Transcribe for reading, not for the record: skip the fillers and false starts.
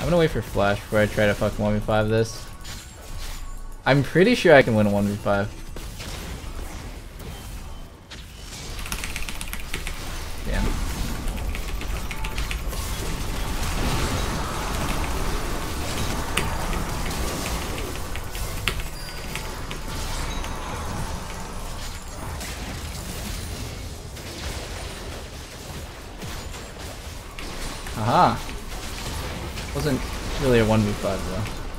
gonna wait for flash before I try to fucking 1v5 this. I'm pretty sure I can win a 1v5. Damn. Aha. Wasn't really a 1v5 though.